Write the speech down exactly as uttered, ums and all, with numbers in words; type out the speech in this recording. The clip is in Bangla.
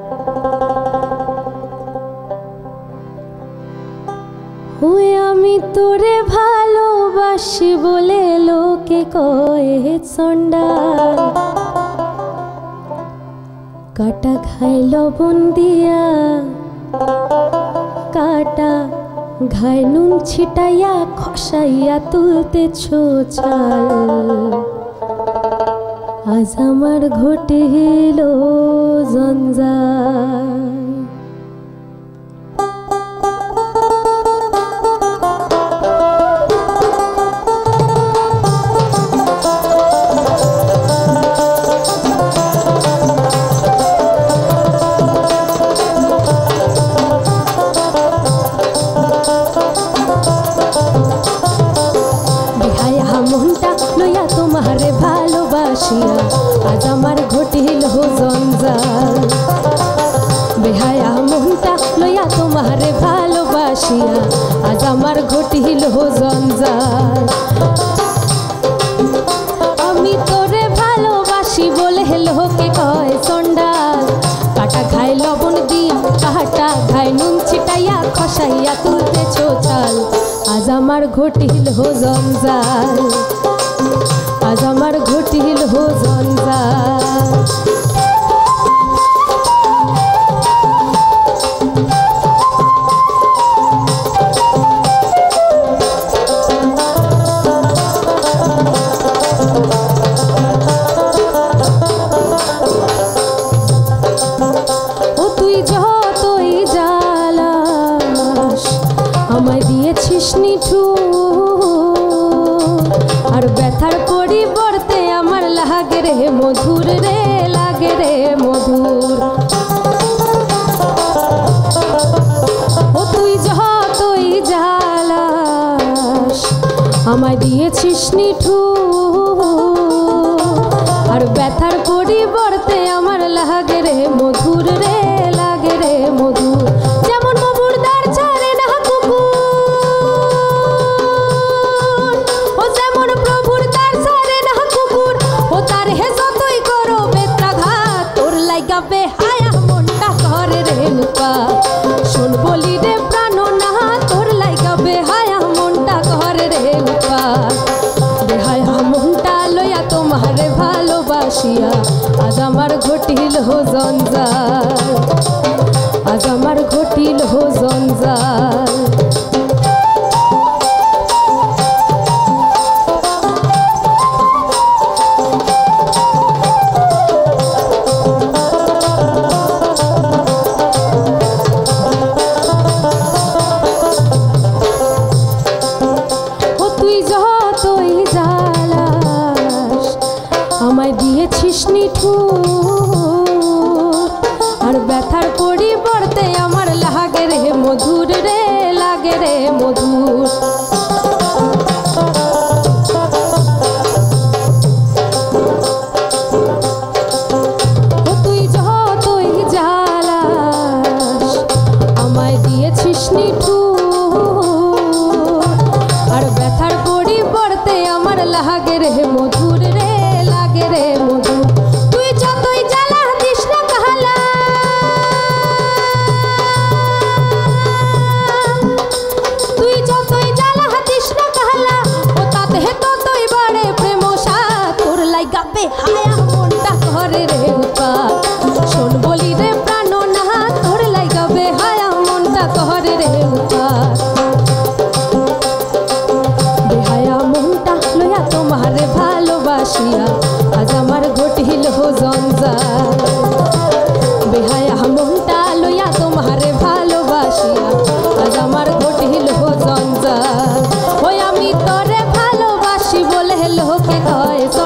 हुए आमी तोरे भालोबासी बोले लोके कहे चंडाल काटा खाय लबण दिया काटा घाय नुन छिटाइया खसाइया तुलतेछो चाल आज आमार घटिल जंजाल तुम्हारे भालोबासिया आज आमार घटिल जंजाल बेहाया मनटा लइया तुम्हारे भालोबासिया आज आमार घटिल जंजाल आमी तोरे भालोबासी बोले लोके कय चंडाल काटा खाय लबण दिया काटा खाय नुन छिटाइया खसाइया तुलतेछो चाल आज आमार घटिल जंजाल आज आमार घटिल जंजाल ओ तुई যতই জ্বালাস আমায় দিয়েছিস নিঠুর আর ব্যথার পরিবর্তে আমার লাগে রে মধুর রে লাগে রে মধুর ও তুই যতই জ্বালাস আমায় দিয়েছিস নিঠুর আর ব্যথার পরিবর্তে আমার লাগে রে মধুর রে লাগে রে মধুর যেমন মধুর দার ছাড়ে না কুকুর ও যেমন প্রভুর দার ছাড়ে না কুকুর ও তার হে যতই করো বেত্রাঘাত তোর লাইগা বেহায়া মনটা করে রে লুপা শোন বলি রে প্রাণ না তোর লাইগা বেহায়া মনটা করে রে লুপা বেহায়া মনটা লইয়া তোমারে ভালোবাসিয়া আজ আমার ঘটিল জঞ্জাল আজ আমার ঘটিল জঞ্জাল ও তুই যতই জ্বালাস আমায় দিয়েছিস নিঠুর আর ব্যথার পরিবর্তে আমার লাগে রে মধুর রে লাগে রে মধুর ও তুই যতই জ্বালাস আমায় দিয়েছিস নিঠুর আর ব্যথার পরিবর্তে আমার লাগে রে মধুর রে লাগে রে মধুর তুই যতই জ্বালা দিস না কাহালা তুই যতই জ্বালা দিস না কাহালা ও তাতে ততই বাড়ে প্রেম সাথ তোর লাইগা বেহায়া মনটা করে রে উৎপাত শোন বলি রে প্রাণ না তোর লাইগা বেহায়া মনটা করে রে উৎপাত বেহায়া মনটা লইয়া তোমারে ভালোবাসিয়া আজ আমার ঘটিল জঞ্জাল বেহায়া মনটা লইয়া তোমারে ভালোবাসিয়া আজ আমার ঘটিল জঞ্জাল ওই আমি তোরে ভালোবাসি বলে লোকে কয়